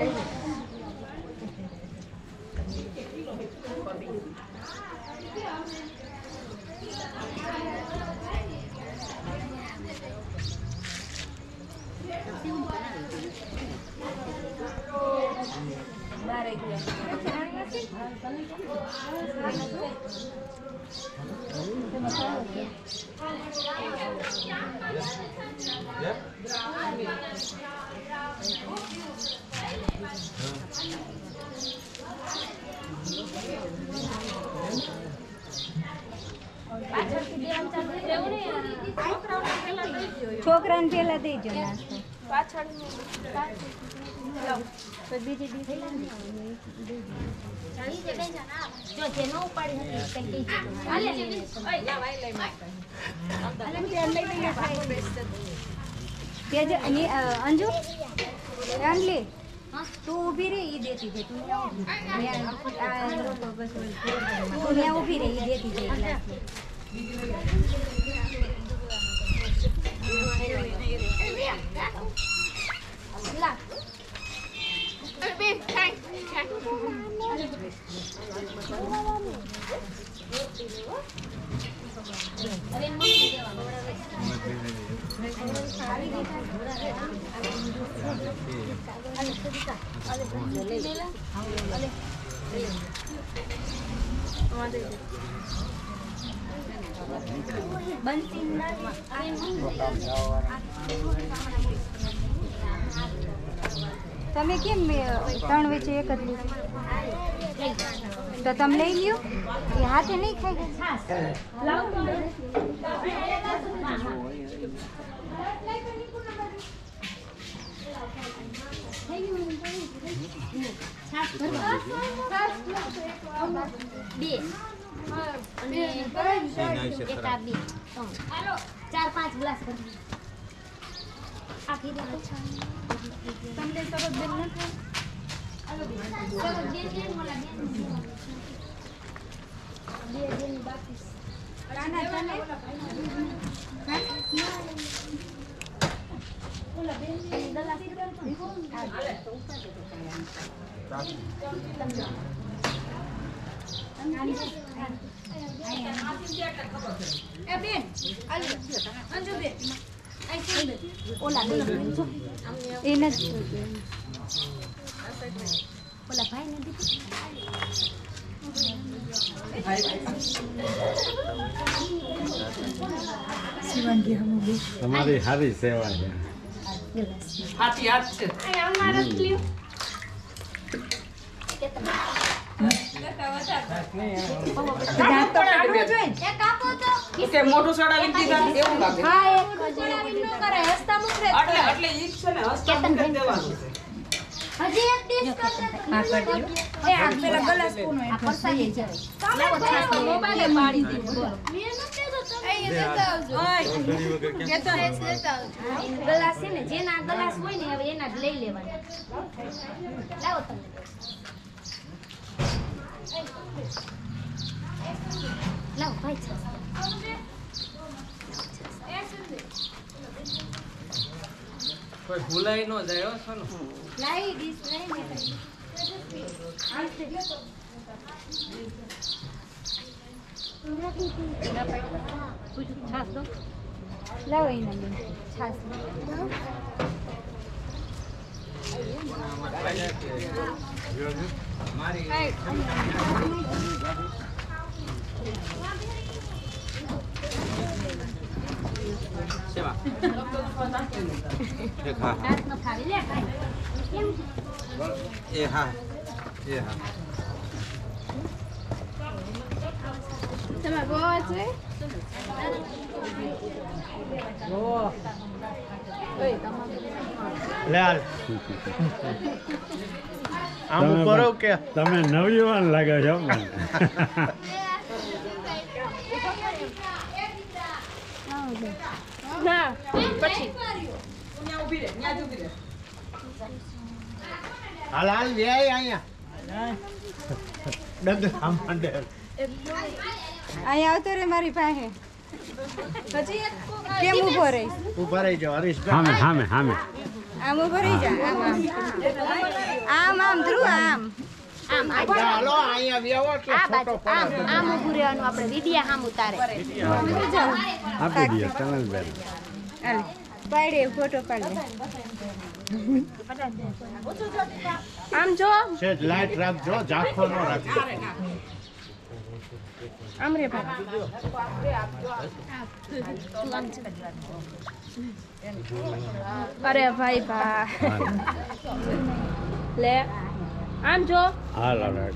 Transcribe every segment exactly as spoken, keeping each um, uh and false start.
છોકરાને પેલા દેજો નાસ્તો પાછળ તો બીજી દી જો જે નો ઉપાડી હતી કઈ કઈ હાલે ઓય લા વાઈ લઈ મારતા હાલે કે લઈ લઈ બાપો બેસતો તેજ અને અંજુ રાંડલી તું ઊભી રહી ઈ દેતી છે તું તું ઊભી રહી ઈ દેતી છે લા બે ખાઈ અરે મૂકી દેવાનું તમે કેમ ત્રણ વચ્ચે એક જ લીધું તો તમે લઈ લ્યો એ હાથે નહીં ખાઈ ચાર પાંચ ગ્લાસ આખી તમને સરસ બેન નથી સરસ બેન બેન મોલા બેન બે બેન બાકી રાના તને ઓલા બેન ગલા સીધા હાલે તો ઉતાર એ બેન અંજુ બેન ઓલા બેન એ નથી ઓલા ભાઈ ને દીધું તમારી સારી સેવા છે હાથી હાથ છે આ અમાર જ લ્યો કે તમે એક આપો તો કે મોઢું સડાવીને દીધા એવું લાગે હા એક સડાવીને ન કરે હસતા મુખરે એટલે એટલે ઈ જ છે ને હસતા મુખે દેવાનું છે હજી એક ડીશ કરશે હા કરી લ્યો એ આ પેલા ગલાસ કોનો આ પરસાઈ જાય તમે મોબાઈલે પાડી દીધો બોલો મેં ન કહેતો તમે એ દેતા આવજો કેતો દેતા આવજો ગ્લાસ છે ને જેના ગ્લાસ હોય ને હવે એના જ લઈ લેવાના લાવો તમે લાવો ભાઈ છે કોઈ ભૂલાઈ ન જાય હો સોનું લાઈ ડીશ લઈ મે છાસ દો લાવો એના બેન છાસ મારી સેવા એક હા હાથ ન ખાવી લે કાઈ કેમ એ હા એ હા તમે ગોવા છે ઓ ઓય તમારે લાલ આમ કરો કે તમે નવયુવાન લાગે છો ના પછી ત્યાં ઊભી રહે ત્યાં જ ઊભી રહે હાલ હાલ લે અહીંયા ડગલા માંડે અહીંયા આવતો રે મારી પાસે હજી એક કેમ ઊભો રહીશ ઉભા રહી જાઓ હરીશ સામે સામે સામે આમ ઊભો રહી જા આમ આમ આમ ધ્રુવ આમ આમ આ ચાલો અહીંયા વ્યાવો એટલે આ ફોટો બાજુ પડે. આમ આમ ઊભું રહેવાનું આપણે વિડિયા સામું તારે આપી દઈએ કનલબેન હાલે પાડે ફોટો પાડે આમ જો સેજ લાઈટ રાખજો ઝાંખો ન રાખજો આમ રે ભાઈ અરે ભાઈ ભા લે આમ જો હાલ હાલ હાલ.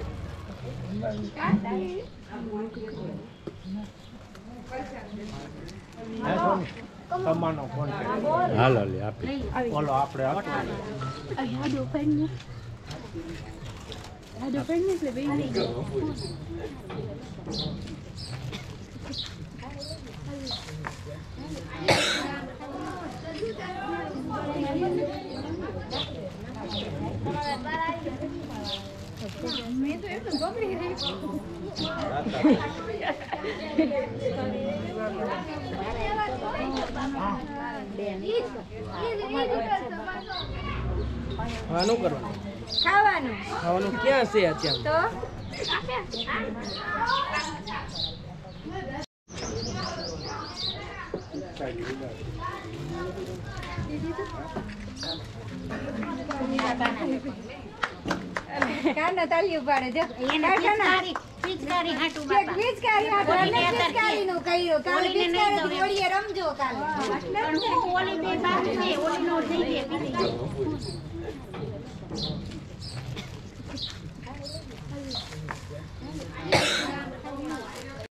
હે સોની તમારો ફોન છે હાલ હાલ આપી બોલો આપણે આપો. આનું કરવાનું ખાવાનું ખાવાનું ક્યાં છે અત્યારે તો કાના તાળીઓ પાડે જો કાકાના પિચકારી હાટું એક પિચકારી હાટુ અને પિચકારીનું કર્યું કાલે પિચકારીથી ઓળીએ રમજો કાલે ઓલી બે બાજુ છે ઓલી નો થઈ ગઈ